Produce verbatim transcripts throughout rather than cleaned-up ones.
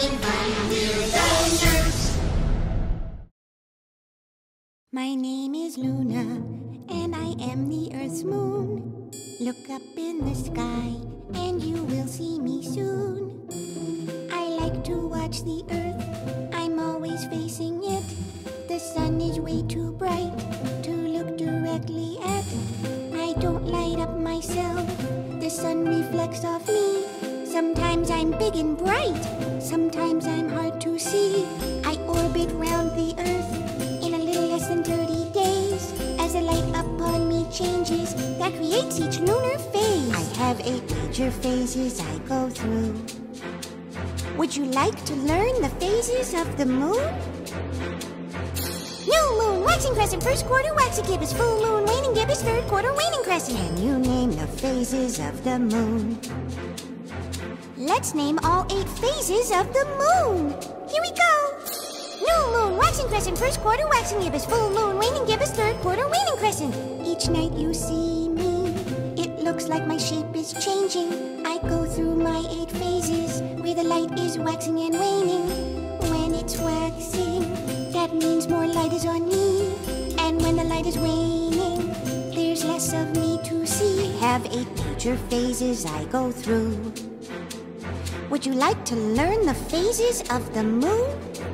having fun. We're the Nirks. My name is Luna, and I am the Earth's moon. Look up in the sky, and you will see me soon. I like to watch the Earth, I'm always facing it. The sun is way too bright to look directly at. I don't light up myself, the sun reflects off me. Sometimes I'm big and bright, sometimes I'm hard to see. I orbit round the Earth in a little less than thirty days. As the light upon me changes, that creates each lunar phase. I have eight major phases I go through. Would you like to learn the phases of the moon? New moon, waxing crescent, first quarter, waxing gibbous, full moon, waning gibbous, third quarter, waning crescent. Can you name the phases of the moon? Let's name all eight phases of the moon. Here we go. New moon, waxing crescent, first quarter, waxing gibbous, full moon, waning gibbous, third quarter, waning crescent. Each night you see me, it looks like my shape is changing. I go through my eight phases where the light is waxing and waning. When it's waxing, that means more light is on me. And when the light is waning, there's less of me to see. I have eight major phases I go through. Would you like to learn the phases of the moon?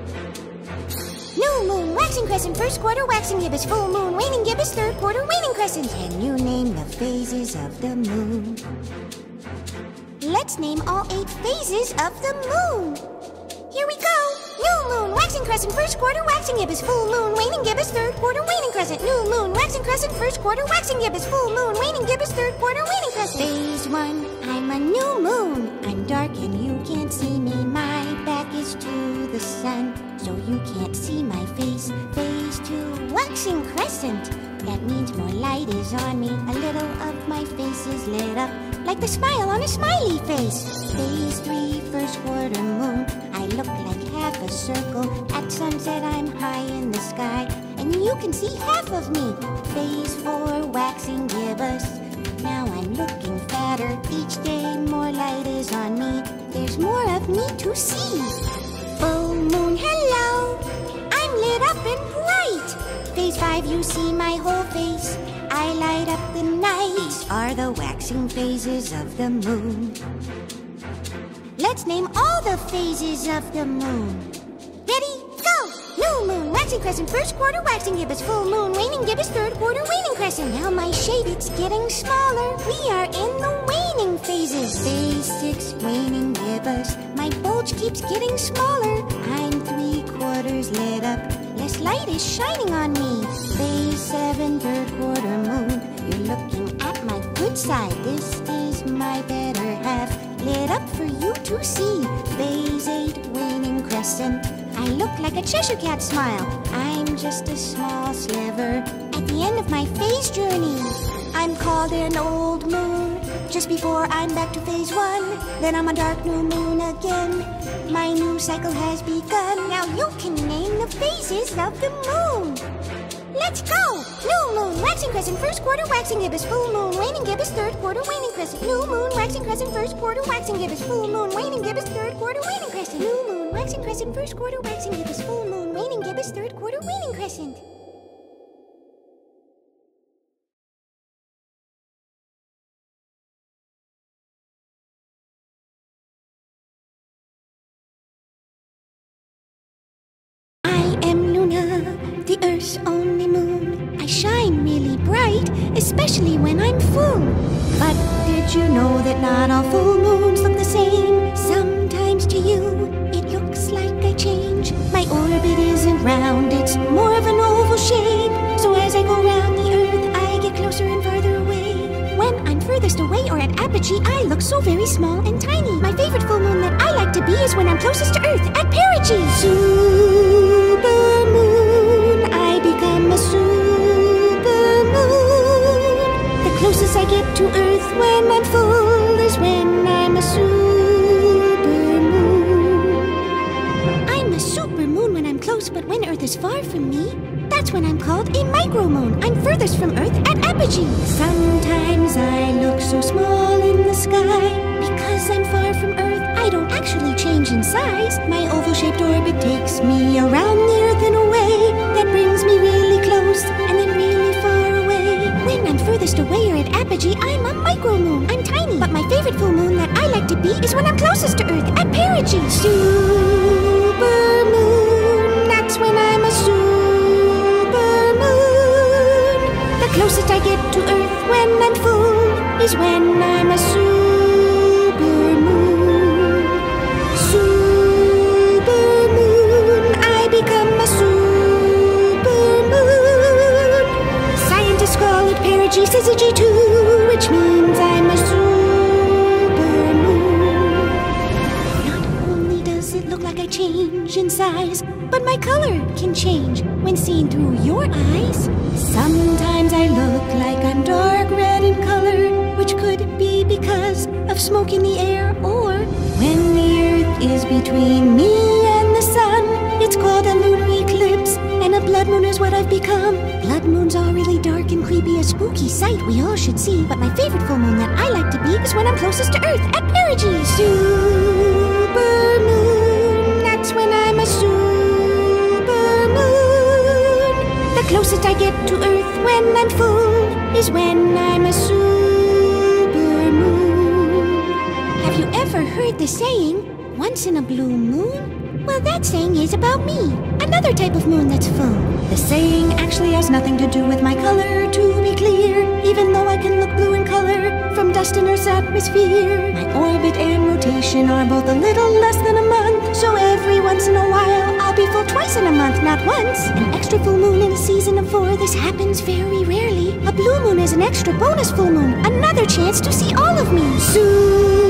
New moon, waxing crescent, first quarter, waxing gibbous, full moon, waning gibbous, third quarter, waning crescent. Can you name the phases of the moon? Let's name all eight phases of the moon. Here we go. New moon, waxing crescent, first quarter, waxing gibbous, full moon, waning gibbous, third quarter, waning crescent. New moon, waxing crescent, first quarter, waxing gibbous, full moon, waning gibbous, third quarter, waning crescent. Phase one, I'm a new moon. I'm dark and you can't see me. My back is to the sun, so you can't see my face. Phase two, waxing crescent. That means more light is on me. A little of my face is lit up, like the smile on a smiley face. Phase three, first quarter moon. I look like half a circle. At sunset I'm high in the sky, and you can see half of me. Phase four, waxing gibbous. Now I'm looking fatter. Each day more light is on me. There's more of me to see. Full moon, hello. I'm lit up and bright. Phase five, you see my whole face. I light up the night. These are the waxing phases of the moon. Let's name all the phases of the moon. Ready, go! New moon, waxing crescent, first quarter, waxing gibbous, full moon, waning gibbous, third quarter, waning crescent. Now my shade, it's getting smaller. We are in the waning phases. Phase six, waning gibbous. My bulge keeps getting smaller. I'm three quarters lit up. Less light is shining on me. Phase seven, third quarter moon. You're looking at my good side. This is my better half, lit up for you to see. Phase eight, waning crescent. I look like a Cheshire Cat smile. I'm just a small sliver at the end of my phase journey. I'm called an old moon just before I'm back to phase one. Then I'm a dark new moon again. My new cycle has begun. Now you can name the phases of the moon. Let's go! New moon, waxing crescent, first quarter, waxing gibbous, full moon, waning gibbous, third quarter, waning crescent. New moon, waxing crescent, first quarter, waxing gibbous, full moon, waning gibbous, third quarter, waning crescent. New moon, waxing crescent, first quarter, waxing gibbous, full moon, waning gibbous, third quarter, waning crescent. I am Luna, the Earth's only moon. I shine really bright, especially when I'm full. But did you know that not all full moons look the same? Sometimes to you, it looks like I change. My orbit isn't round, it's more of an oval shape. So as I go round the Earth, I get closer and farther away. When I'm furthest away or at apogee, I look so very small and tiny. My favorite full moon that I like to be is when I'm closest to Earth, at Perigee. Supermoon, I become a supermoon. The closest I get to Earth when I'm full is when I'm a supermoon. I'm a supermoon when I'm close, but when Earth is far from me, that's when I'm called a micromoon. I'm furthest from Earth at apogee. Sometimes I look so small in the sky. Because I'm far from Earth, I don't actually change in size. My oval-shaped orbit takes me around the Earth in a way that brings me really close and then really far away. When I'm furthest away or at apogee, I'm a micro-moon. I'm tiny, but my favorite full moon that I like to be is when I'm closest to Earth at perigee. Supermoon, that's when I'm a supermoon. The closest I get to Earth when I'm full is when I'm a supermoon. Supermoon, I become a supermoon. Scientists call it Perigee Syzygy too, which means I'm a supermoon. Not only does it look like I change in size, but my color can change when seen through your eyes. Sometimes I look like I'm dark red in color, which could be because of smoke in the air, or when the Earth is between me and the sun, it's called a lunar eclipse, and a blood moon is what I've become. Blood moons are really dark and creepy, a spooky sight we all should see, but my favorite full moon that I like to be is when I'm closest to Earth at perigee. Supermoon, that's when I'm a supermoon. The closest I get to Earth when I'm full is when I'm a supermoon. Have you ever heard the saying, once in a blue moon? Well, that saying is about me, another type of moon that's full. The saying actually has nothing to do with my color, to be clear, even though I can look blue in color from dust in Earth's atmosphere. My orbit and rotation are both a little less than a month, so every once in a while I'll be full twice in a month, not once. An extra full moon in a season of four, this happens very rarely. A blue moon is an extra bonus full moon, another chance to see all of me. Soon.